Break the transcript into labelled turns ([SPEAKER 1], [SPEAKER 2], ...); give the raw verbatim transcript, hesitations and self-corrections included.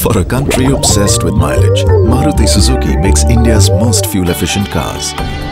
[SPEAKER 1] For a country obsessed with mileage, Maruti Suzuki makes India's most fuel-efficient cars.